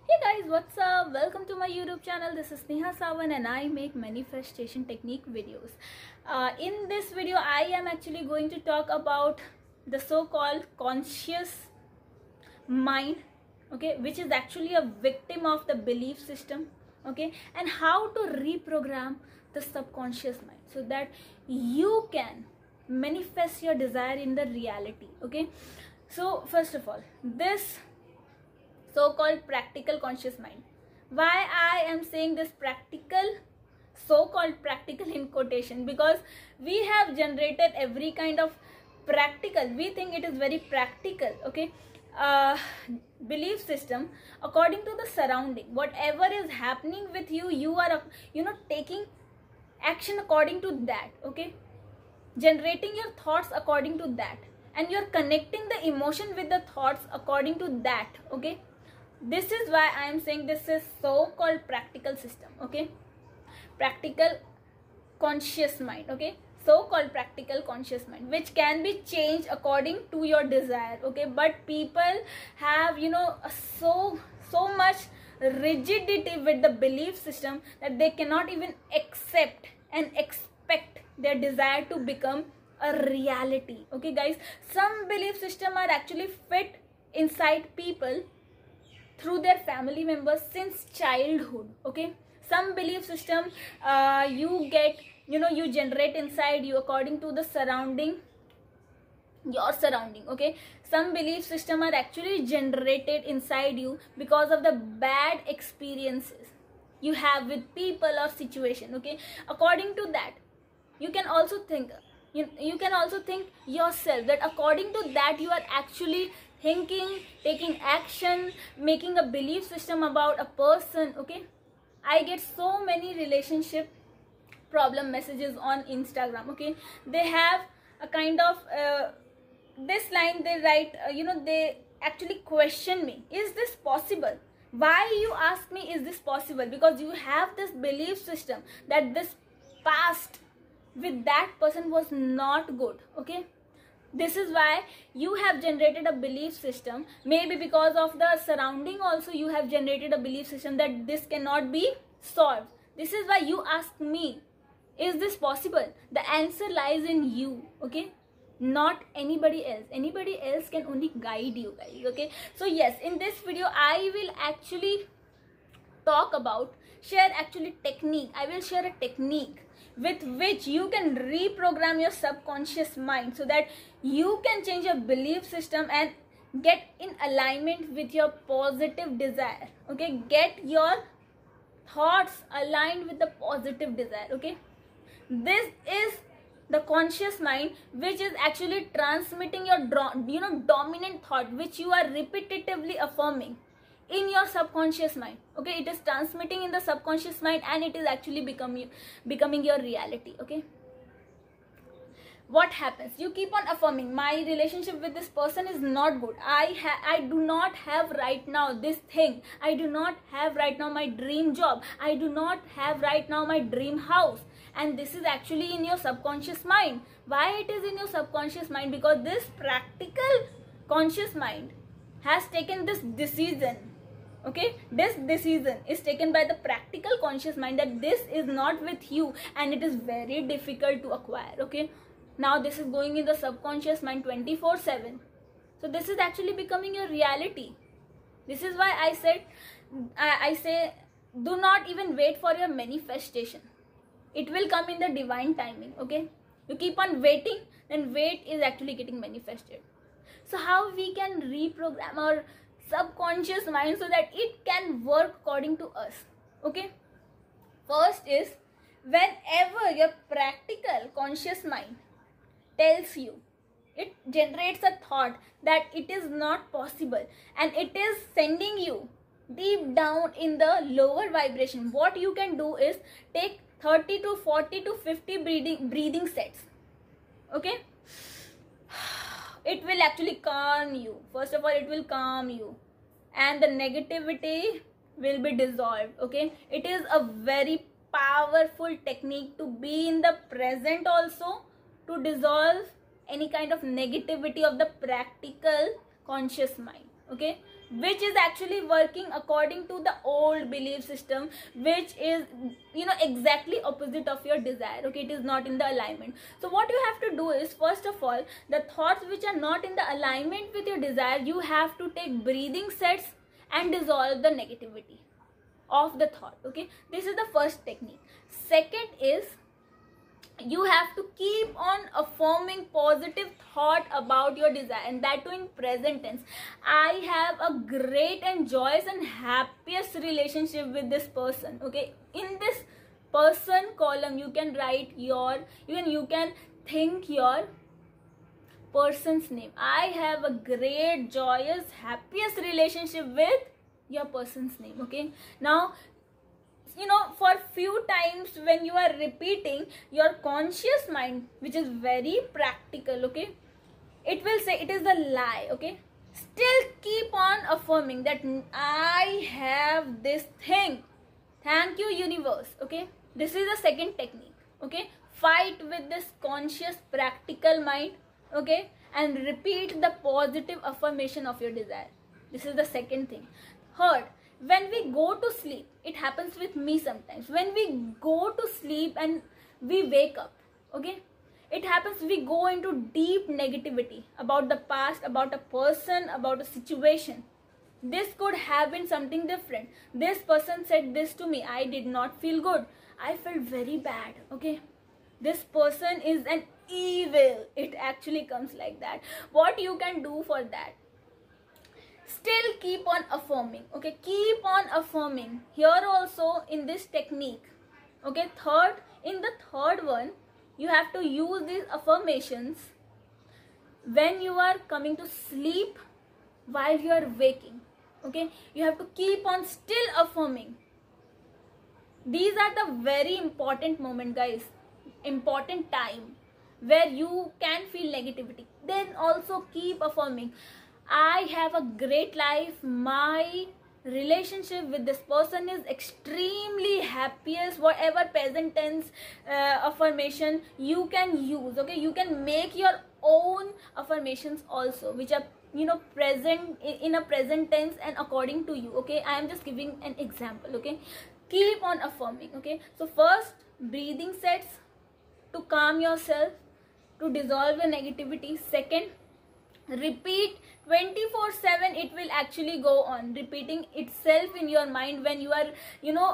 Hey guys, what's up? Welcome to my YouTube channel. This is Neha Sawan and I make manifestation technique videos. In this video, I am actually going to talk about the so-called conscious mind, okay, which is actually a victim of the belief system, okay, and how to reprogram the subconscious mind so that you can manifest your desire in the reality, okay. So first of all, this so-called practical conscious mind. Why I am saying this practical, so-called practical in quotation, because we have generated every kind of practical, we think it is very practical, okay, belief system according to the surrounding. Whatever is happening with you, you are taking action according to that, okay, generating your thoughts according to that, and you're connecting the emotion with the thoughts according to that, okay. This is why I am saying this is so-called practical system, okay, practical conscious mind, okay, so-called practical conscious mind, which can be changed according to your desire, okay. But people have so much rigidity with the belief system that they cannot even accept and expect their desire to become a reality, okay guys. Some belief system are actually fit inside people through their family members since childhood, okay. Some belief system you get, you generate inside you according to the surrounding, your surrounding, okay. Some belief system are actually generated inside you because of the bad experiences you have with people or situation, okay. According to that, you can also think, you can also think yourself that according to that you are actually thinking, taking action, making a belief system about a person, okay. I get so many relationship problem messages on Instagram, okay. They have a kind of this line they write, they actually question me, is this possible? Why you ask me is this possible? Because you have this belief system that this past with that person was not good, okay. This is why you have generated a belief system. Maybe because of the surrounding also you have generated a belief system that this cannot be solved. This is why you ask me, is this possible? The answer lies in you, okay, not anybody else. Anybody else can only guide you guys, okay. So yes, in this video I will actually talk about, share actually technique. I will share a technique with which you can reprogram your subconscious mind so that you can change your belief system and get in alignment with your positive desire, okay. Get your thoughts aligned with the positive desire, okay. This is the conscious mind, which is actually transmitting your dominant thought, which you are repetitively affirming in your subconscious mind, okay. It is transmitting in the subconscious mind and it is actually becoming your reality, okay. What happens? You keep on affirming, my relationship with this person is not good, I do not have right now this thing, I do not have right now my dream job, I do not have right now my dream house. And this is actually in your subconscious mind. Why it is in your subconscious mind? Because this practical conscious mind has taken this decision, okay. This decision is taken by the practical conscious mind that this is not with you and it is very difficult to acquire, okay. Now this is going in the subconscious mind 24/7. So this is actually becoming your reality. This is why I said, I say, do not even wait for your manifestation. It will come in the divine timing, okay. You keep on waiting, then wait is actually getting manifested. So how we can reprogram our subconscious mind so that it can work according to us, okay. First is, whenever your practical conscious mind tells you, it generates a thought that it is not possible and it is sending you deep down in the lower vibration, what you can do is take 30 to 40 to 50 breathing sets, okay. It will actually calm you. First of all, it will calm you and the negativity will be dissolved, okay. It is a very powerful technique to be in the present also, to dissolve any kind of negativity of the practical conscious mind, okay. which is actually working according to the old belief system, which is, you know, exactly opposite of your desire. Okay, it is not in the alignment. So what you have to do is, first of all, the thoughts which are not in the alignment with your desire, you have to take breathing sets and dissolve the negativity of the thought. Okay, this is the first technique. Second is, you have to keep on affirming positive thought about your desire, and that too in present tense. I have a great and joyous and happiest relationship with this person. Okay, in this person column you can write your, you can think your person's name. I have a great, joyous, happiest relationship with your person's name. Okay, now, you know, for few times when you are repeating, your conscious mind, which is very practical, okay, it will say it is a lie. Okay, still keep on affirming that I have this thing. Thank you, universe. Okay, this is the second technique. Okay, fight with this conscious practical mind. Okay, and repeat the positive affirmation of your desire. This is the second thing. Third, when we go to sleep, it happens with me sometimes. When we go to sleep and we wake up, okay, it happens we go into deep negativity about the past, about a person, about a situation. This could have been something different. This person said this to me. I did not feel good. I felt very bad. Okay, this person is an evil. It actually comes like that. What you can do for that? Still keep on affirming. Okay, keep on affirming here also in this technique. Okay, third, in the third one, you have to use these affirmations when you are coming to sleep, while you are waking. Okay, you have to keep on still affirming. These are the very important moment, guys, important time where you can feel negativity. Then also keep affirming, I have a great life. My relationship with this person is extremely happiest. Whatever present tense affirmation you can use. Okay, you can make your own affirmations also, which are, you know, present in a present tense and according to you. Okay, I am just giving an example. Okay, keep on affirming. Okay, so first, breathing sets to calm yourself, to dissolve the negativity. Second, repeat 24/7. It will actually go on repeating itself in your mind when you are, you know,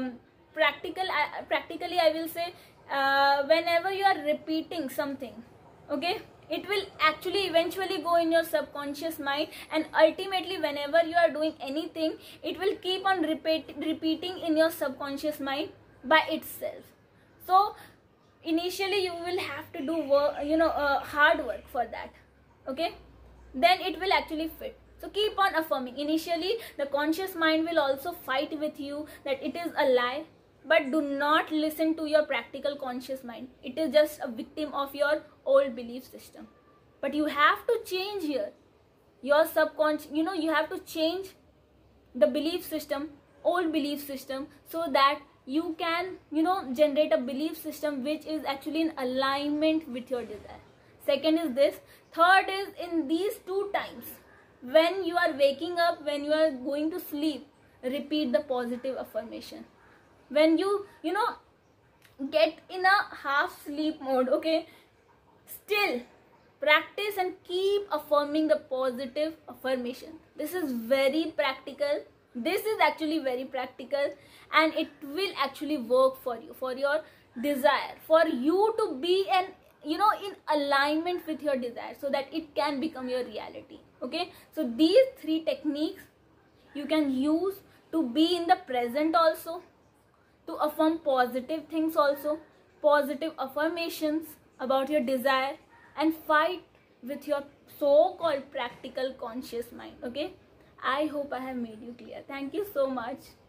practically I will say, whenever you are repeating something, okay, it will actually eventually go in your subconscious mind, and ultimately whenever you are doing anything, it will keep on repeating in your subconscious mind by itself. So initially you will have to do work, you know, hard work for that. Okay, then it will actually fit. So keep on affirming. Initially the conscious mind will also fight with you that it is a lie, but do not listen to your practical conscious mind. It is just a victim of your old belief system. But you have to change here your subconscious, you know, you have to change the belief system, old belief system, so that you can, you know, generate a belief system which is actually in alignment with your desire. Second is this. Third is, in these two times, when you are waking up, when you are going to sleep, repeat the positive affirmation. When you know, get in a half sleep mode, okay, still practice and keep affirming the positive affirmation. This is very practical. This is actually very practical, and it will actually work for you, for your desire, for you to be an, you know, in alignment with your desire, so that it can become your reality. Okay, so these three techniques you can use to be in the present also, to affirm positive things also, positive affirmations about your desire, and fight with your so-called practical conscious mind. Okay, I hope I have made you clear. Thank you so much.